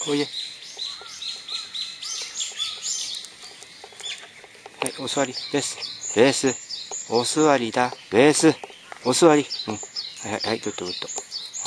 おいで。はい、お座りです。ベース。お座りだ。ベース。お座り。うん。はいはい、はい、グッドグッド。